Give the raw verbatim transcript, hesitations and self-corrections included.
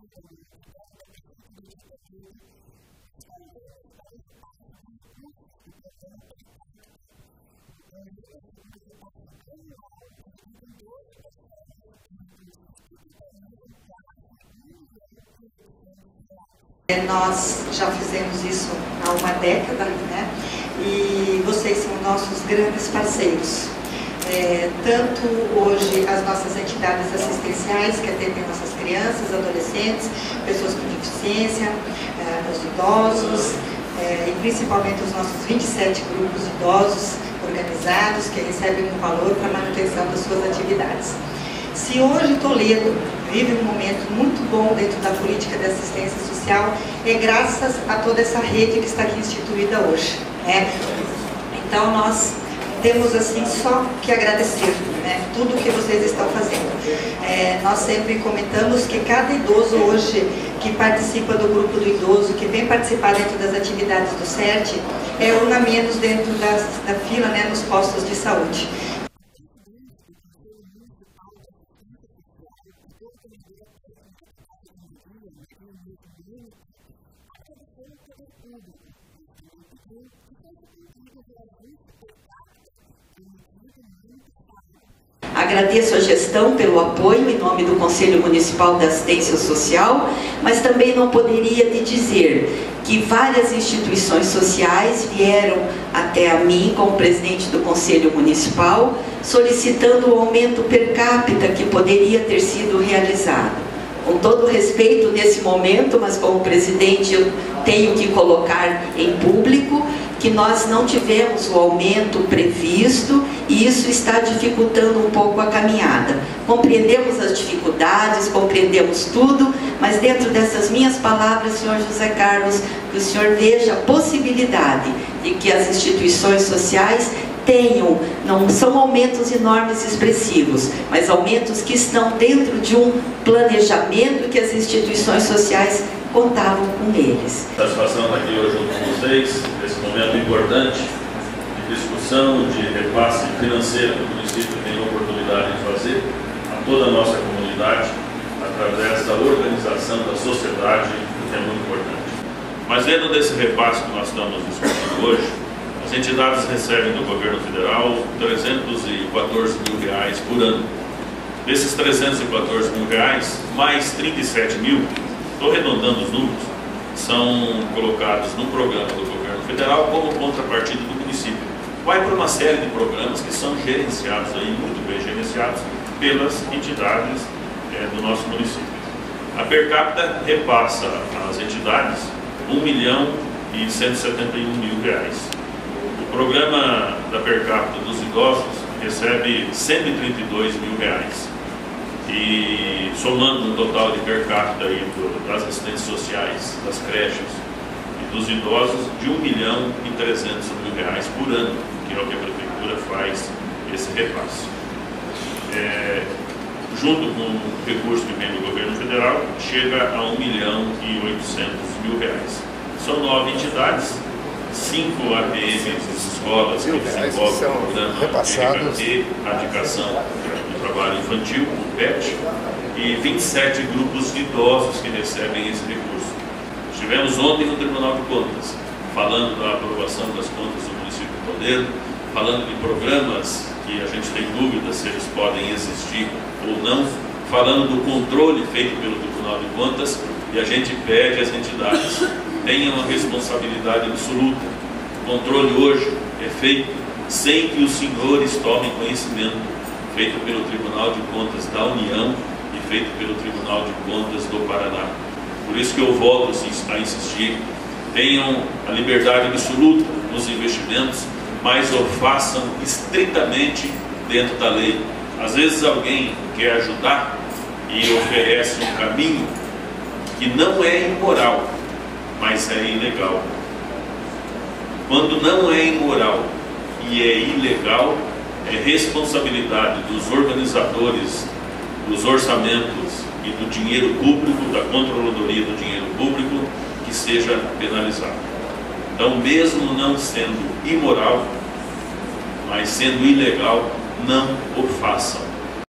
Nós já fizemos isso há uma década, né? E vocês são nossos grandes parceiros. É, tanto hoje as nossas entidades assistenciais que atendem nossas crianças, adolescentes, pessoas com deficiência, é, os idosos, é, e principalmente os nossos vinte e sete grupos de idosos organizados que recebem um valor para a manutenção das suas atividades. Se hoje Toledo vive um momento muito bom dentro da política de assistência social, é graças a toda essa rede que está aqui instituída hoje, né? Então nós temos assim só que agradecer, né, tudo o que vocês estão fazendo. É, nós sempre comentamos que cada idoso hoje que participa do grupo do idoso, que vem participar dentro das atividades do CERT, é um a menos dentro das, da fila, né, nos postos de saúde. Agradeço a gestão pelo apoio em nome do Conselho Municipal de Assistência Social, mas também não poderia de dizer que várias instituições sociais vieram até a mim, como presidente do Conselho Municipal, solicitando o aumento per capita que poderia ter sido realizado. Com todo respeito nesse momento, mas como presidente eu tenho que colocar em público que nós não tivemos o aumento previsto e isso está dificultando um pouco a caminhada. Compreendemos as dificuldades, compreendemos tudo, mas dentro dessas minhas palavras, senhor José Carlos, que o senhor veja a possibilidade de que as instituições sociais tenham, não são aumentos enormes expressivos, mas aumentos que estão dentro de um planejamento que as instituições sociais contavam com eles. Satisfação estar aqui hoje junto com vocês, nesse momento importante de discussão, de repasse financeiro que o município tem a oportunidade de fazer a toda a nossa comunidade, através da organização da sociedade, que é muito importante. Mas dentro desse repasse que nós estamos discutindo hoje, as entidades recebem do governo federal trezentos e quatorze mil reais por ano. Desses trezentos e quatorze mil reais, mais trinta e sete mil, estou arredondando os números, são colocados no programa do governo federal como contrapartida do município. Vai para uma série de programas que são gerenciados, aí, muito bem gerenciados, pelas entidades é, do nosso município. A per capita repassa às entidades um milhão e cento e setenta e um mil reais. O programa da per capita dos idosos recebe cento e trinta e dois mil reais. E somando o total de per capita aí do, das assistências sociais, das creches e dos idosos, de um milhão e trezentos mil reais por ano, que é o que a prefeitura faz esse repasse. É, junto com o recurso que vem do governo federal, chega a um milhão e oitocentos mil reais. São nove entidades, cinco A P Ms, escolas que desenvolvem o programa de erradicação do trabalho infantil, o P E T, e vinte e sete grupos de idosos que recebem esse recurso. Estivemos ontem no Tribunal de Contas, falando da aprovação das contas do município de Toledo, falando de programas que a gente tem dúvida se eles podem existir ou não, falando do controle feito pelo Tribunal de Contas, e a gente pede às entidades tenham uma responsabilidade absoluta. O controle hoje é feito sem que os senhores tomem conhecimento, feito pelo Tribunal de Contas da União e feito pelo Tribunal de Contas do Paraná. Por isso que eu volto a insistir, tenham a liberdade absoluta nos investimentos, mas o façam estritamente dentro da lei. Às vezes alguém quer ajudar e oferece um caminho que não é imoral, mas é ilegal. Quando não é imoral e é ilegal, é responsabilidade dos organizadores dos orçamentos e do dinheiro público, da controladoria do dinheiro público, que seja penalizado. Então, mesmo não sendo imoral, mas sendo ilegal, não o façam.